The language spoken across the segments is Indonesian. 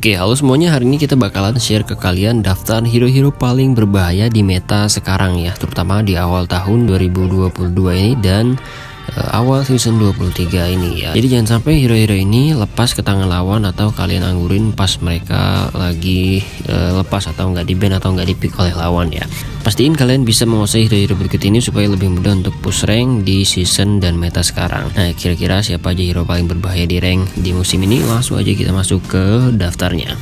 Oke, halo semuanya, hari ini kita bakalan share ke kalian daftar hero-hero paling berbahaya di meta sekarang ya, terutama di awal tahun 2022 ini dan awal season 23 ini ya. Jadi jangan sampai hero-hero ini lepas ke tangan lawan atau kalian anggurin pas mereka lagi lepas atau nggak di ban atau nggak di pick oleh lawan ya. Pastiin kalian bisa menguasai hero-hero berikut ini supaya lebih mudah untuk push rank di season dan meta sekarang. Nah, kira-kira siapa aja hero paling berbahaya di rank di musim ini? Langsung aja kita masuk ke daftarnya.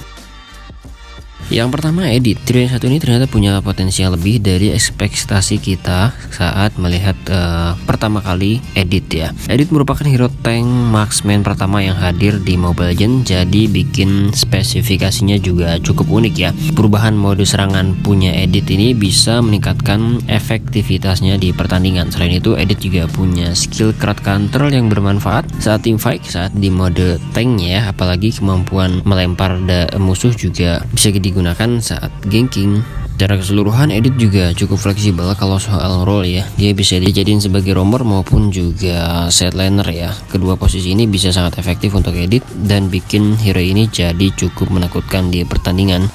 Yang pertama, Edit. Trio yang satu ini ternyata punya potensi yang lebih dari ekspektasi kita saat melihat pertama kali Edit ya. Edit merupakan hero tank marksman pertama yang hadir di Mobile Legends, jadi bikin spesifikasinya juga cukup unik ya. Perubahan mode serangan punya Edit ini bisa meningkatkan efektivitasnya di pertandingan. Selain itu, Edit juga punya skill crowd control yang bermanfaat saat teamfight, saat di mode tank ya. Apalagi kemampuan melempar musuh juga bisa digunakan saat ganking. Secara keseluruhan, Edit juga cukup fleksibel kalau soal role ya. Dia bisa dijadiin sebagai roamer maupun juga sideliner ya. Kedua posisi ini bisa sangat efektif untuk Edit dan bikin hero ini jadi cukup menakutkan di pertandingan.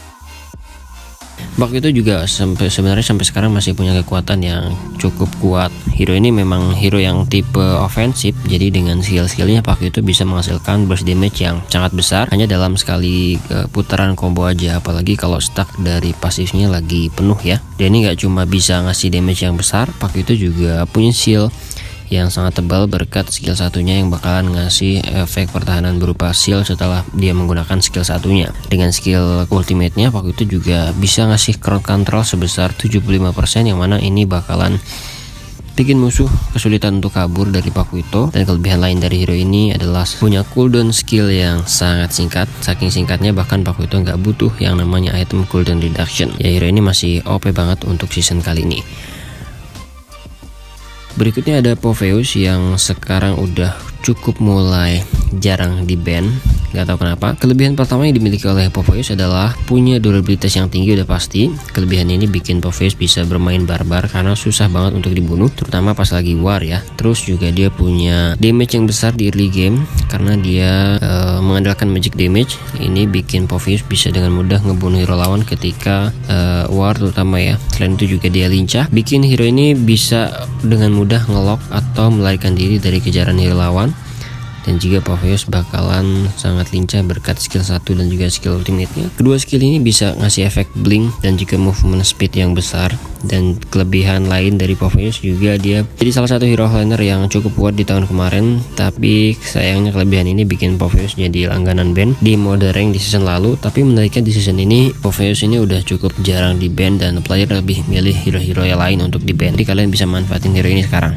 Bak itu juga sebenarnya sampai sekarang masih punya kekuatan yang cukup kuat. Hero ini memang hero yang tipe ofensif, jadi dengan skill-skillnya Pak itu bisa menghasilkan burst damage yang sangat besar hanya dalam sekali putaran combo aja. Apalagi kalau stack dari pasifnya lagi penuh ya. Dan ini nggak cuma bisa ngasih damage yang besar, Pak itu juga punya shield yang sangat tebal berkat skill satunya yang bakalan ngasih efek pertahanan berupa shield setelah dia menggunakan skill satunya. Dengan skill ultimate-nya, Pak itu juga bisa ngasih crowd control sebesar 75%, yang mana ini bakalan bikin musuh kesulitan untuk kabur dari Pakuito. Dan kelebihan lain dari hero ini adalah punya cooldown skill yang sangat singkat. Saking singkatnya bahkan Pakuito nggak butuh yang namanya item cooldown reduction. Ya, hero ini masih OP banget untuk season kali ini. Berikutnya ada Popheus yang sekarang udah cukup mulai jarang di ban, gak tahu kenapa. Kelebihan pertama yang dimiliki oleh Popheus adalah punya durabilitas yang tinggi udah pasti. Kelebihan ini bikin Popheus bisa bermain barbar karena susah banget untuk dibunuh, terutama pas lagi war ya. Terus juga dia punya damage yang besar di early game karena dia mengandalkan magic damage. Ini bikin Popheus bisa dengan mudah ngebunuh hero lawan ketika war terutama ya. Selain itu juga dia lincah, bikin hero ini bisa dengan mudah ngelock atau melarikan diri dari kejaran hero lawan. Dan juga Popheus bakalan sangat lincah berkat skill 1 dan juga skill ultimate-nya. Kedua skill ini bisa ngasih efek blink dan juga movement speed yang besar. Dan kelebihan lain dari Popheus juga dia jadi salah satu hero laner yang cukup kuat di tahun kemarin. Tapi sayangnya kelebihan ini bikin Popheus jadi langganan ban di mode rank di season lalu. Tapi menariknya di season ini Popheus ini udah cukup jarang di ban dan player lebih milih hero-hero yang lain untuk di ban. Jadi kalian bisa manfaatin hero ini sekarang.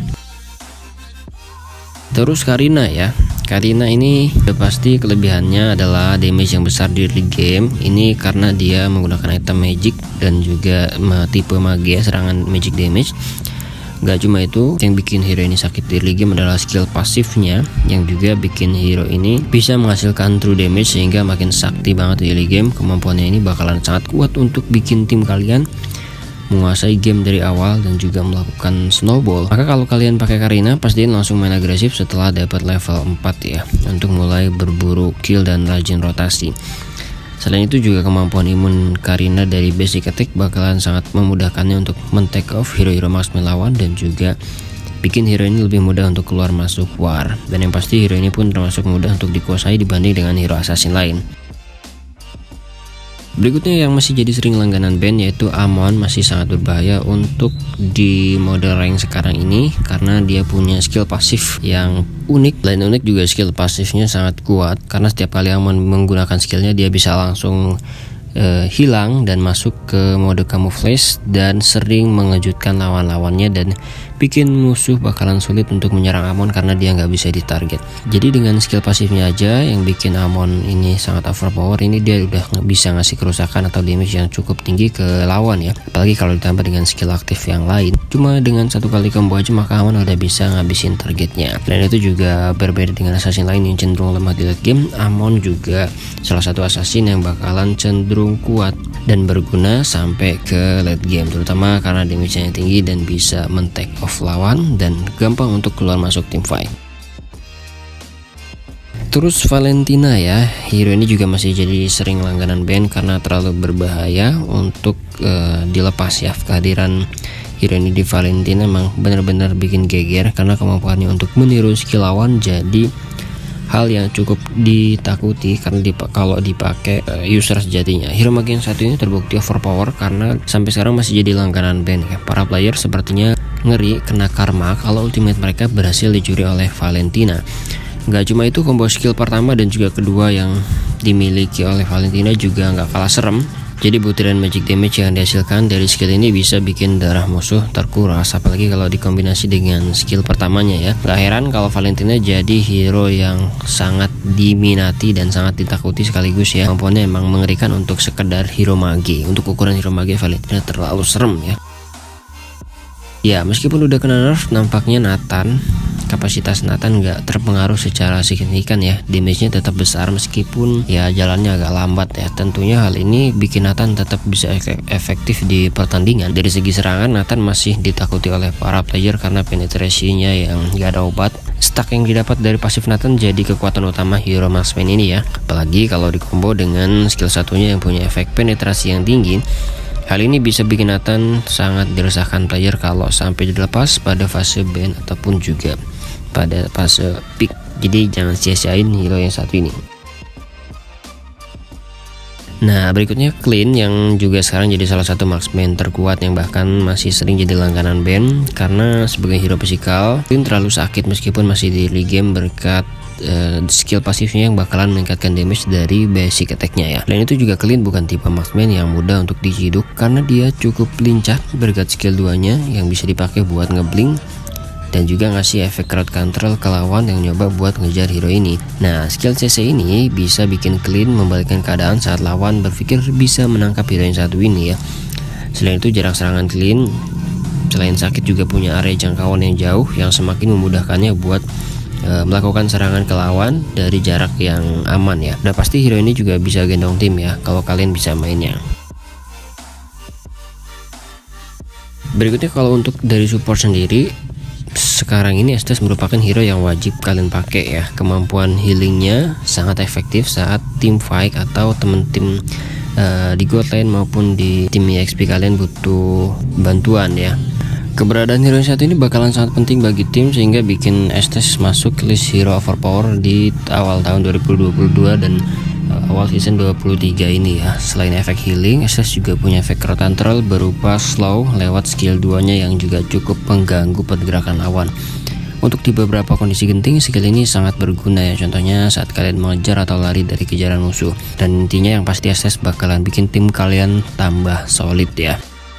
Terus Karina ya. Karina ini udah pasti kelebihannya adalah damage yang besar di early game. Ini karena dia menggunakan item magic dan juga tipe magia serangan magic damage. Gak cuma itu, yang bikin hero ini sakit di early game adalah skill pasifnya, yang juga bikin hero ini bisa menghasilkan true damage sehingga makin sakti banget di early game. Kemampuannya ini bakalan sangat kuat untuk bikin tim kalian menguasai game dari awal dan juga melakukan snowball. Maka kalau kalian pakai Karina, pastiin langsung main agresif setelah dapat level 4 ya, untuk mulai berburu kill dan rajin rotasi. Selain itu juga kemampuan imun Karina dari basic attack bakalan sangat memudahkannya untuk men-take off hero-hero marksman lawan dan juga bikin hero ini lebih mudah untuk keluar masuk war. Dan yang pasti hero ini pun termasuk mudah untuk dikuasai dibanding dengan hero assassin lain. Berikutnya yang masih jadi sering langganan ban yaitu Amon. Masih sangat berbahaya untuk di mode rank sekarang ini karena dia punya skill pasif yang unik. Selain unik juga skill pasifnya sangat kuat karena setiap kali Amon menggunakan skillnya dia bisa langsung hilang dan masuk ke mode camouflage dan sering mengejutkan lawan-lawannya dan bikin musuh bakalan sulit untuk menyerang Amon karena dia nggak bisa ditarget. Jadi dengan skill pasifnya aja yang bikin Amon ini sangat overpower, ini dia udah bisa ngasih kerusakan atau damage yang cukup tinggi ke lawan ya. Apalagi kalau ditambah dengan skill aktif yang lain. Cuma dengan satu kali combo aja maka Amon udah bisa ngabisin targetnya. Dan itu juga berbeda dengan assassin lain yang cenderung lemah di late game. Amon juga salah satu assassin yang bakalan cenderung kuat dan berguna sampai ke late game, terutama karena damage-nya tinggi dan bisa men-take off lawan dan gampang untuk keluar masuk team fight. Terus Valentina ya, hero ini juga masih jadi sering langganan ban karena terlalu berbahaya untuk dilepas ya. Kehadiran hero ini di Valentina emang benar-benar bikin geger karena kemampuannya untuk meniru skill lawan jadi hal yang cukup ditakuti karena kalau dipakai user sejatinya. Hero mage yang satu ini terbukti overpower karena sampai sekarang masih jadi langganan ban ya. Para player sepertinya ngeri kena karma kalau ultimate mereka berhasil dicuri oleh Valentina. Nggak cuma itu, combo skill pertama dan juga kedua yang dimiliki oleh Valentina juga nggak kalah serem. Jadi butiran magic damage yang dihasilkan dari skill ini bisa bikin darah musuh terkuras, apalagi kalau dikombinasi dengan skill pertamanya ya. Gak heran kalau Valentina jadi hero yang sangat diminati dan sangat ditakuti sekaligus ya. Kemampuannya emang mengerikan untuk sekedar hero mage. Untuk ukuran hero mage Valentina terlalu serem ya. Ya, meskipun udah kena nerf, nampaknya kapasitas Nathan nggak terpengaruh secara signifikan ya. Damage-nya tetap besar meskipun ya jalannya agak lambat ya. Tentunya hal ini bikin Nathan tetap bisa efektif di pertandingan. Dari segi serangan, Nathan masih ditakuti oleh para player karena penetrasinya yang nggak ada obat. Stack yang didapat dari pasif Nathan jadi kekuatan utama hero marksman ini ya. Apalagi kalau dikombo dengan skill satunya yang punya efek penetrasi yang tinggi. Hal ini bisa bikin Nathan sangat diresahkan player kalau sampai dilepas pada fase ban ataupun juga pada fase peak. Jadi jangan sia-siain hero yang satu ini. Nah, berikutnya Clint yang juga sekarang jadi salah satu marksman terkuat yang bahkan masih sering jadi langganan ban karena sebagai hero fisikal Clint terlalu sakit meskipun masih di early game berkat skill pasifnya yang bakalan meningkatkan damage dari basic attack-nya ya. Selain itu juga Clint bukan tipe marksman yang mudah untuk diciduk karena dia cukup lincah berkat skill 2-nya yang bisa dipakai buat ngeblink dan juga ngasih efek crowd control ke lawan yang nyoba buat ngejar hero ini. Nah, skill CC ini bisa bikin Clint membalikkan keadaan saat lawan berpikir bisa menangkap hero yang satu ini ya. Selain itu jarak serangan Clint selain sakit juga punya area jangkauan yang jauh yang semakin memudahkannya buat melakukan serangan ke lawan dari jarak yang aman ya. Udah pasti hero ini juga bisa gendong tim ya kalau kalian bisa mainnya. Berikutnya kalau untuk dari support sendiri, sekarang ini Estes merupakan hero yang wajib kalian pakai ya. Kemampuan healingnya sangat efektif saat tim fight atau temen tim di god lane maupun di tim EXP kalian butuh bantuan ya. Keberadaan hero satu ini bakalan sangat penting bagi tim sehingga bikin Estes masuk list hero overpower di awal tahun 2022 dan awal season 23 ini ya. Selain efek healing, Estes juga punya efek crowd control berupa slow lewat skill 2-nya yang juga cukup mengganggu pergerakan lawan. Untuk di beberapa kondisi genting, skill ini sangat berguna ya. Contohnya saat kalian mengejar atau lari dari kejaran musuh. Dan intinya yang pasti Estes bakalan bikin tim kalian tambah solid ya.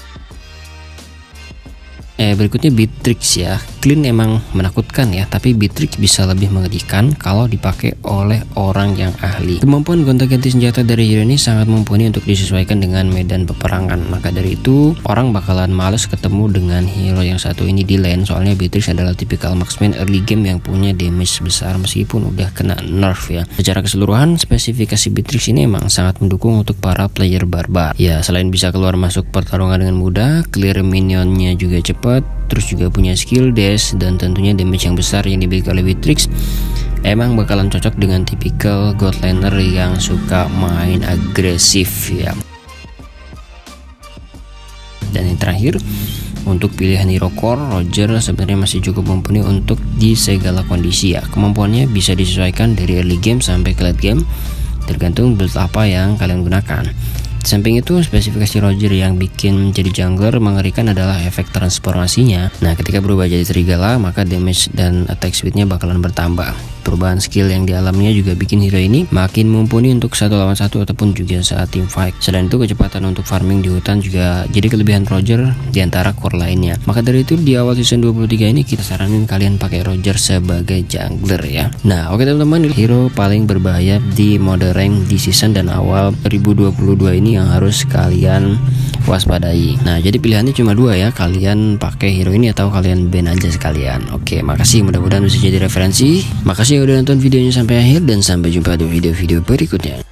Berikutnya Beatrix ya. Clint emang menakutkan ya, tapi Beatrix bisa lebih mengerikan kalau dipakai oleh orang yang ahli. Kemampuan gonta-ganti senjata dari hero ini sangat mumpuni untuk disesuaikan dengan medan peperangan. Maka dari itu orang bakalan males ketemu dengan hero yang satu ini di lane, soalnya Beatrix adalah tipikal marksman early game yang punya damage besar meskipun udah kena nerf ya. Secara keseluruhan spesifikasi Beatrix ini emang sangat mendukung untuk para player barbar. Ya, selain bisa keluar masuk pertarungan dengan mudah, clear minionnya juga cepat, terus juga punya skill dash dan tentunya damage yang besar yang dimiliki oleh Beatrix emang bakalan cocok dengan tipikal god laner yang suka main agresif ya. Dan yang terakhir, untuk pilihan hero core, Roger sebenarnya masih cukup mumpuni untuk di segala kondisi ya. Kemampuannya bisa disesuaikan dari early game sampai ke late game tergantung build apa yang kalian gunakan. Samping itu, spesifikasi Roger yang bikin jadi jungler mengerikan adalah efek transformasinya. Nah, ketika berubah jadi serigala, maka damage dan attack speednya bakalan bertambah. Perubahan skill yang dialaminya juga bikin hero ini makin mumpuni untuk 1 lawan 1 ataupun juga saat team fight. Selain itu, kecepatan untuk farming di hutan juga jadi kelebihan Roger di antara core lainnya. Maka dari itu, di awal season 23 ini kita saranin kalian pakai Roger sebagai jungler ya. Nah, oke teman-teman, hero paling berbahaya di mode rank di season dan awal 2022 ini yang harus kalian waspadai. Nah, jadi pilihannya cuma 2 ya, kalian pakai hero ini atau kalian ban aja sekalian. Oke, makasih, mudah-mudahan bisa jadi referensi. Makasih udah nonton videonya sampai akhir dan sampai jumpa di video-video berikutnya.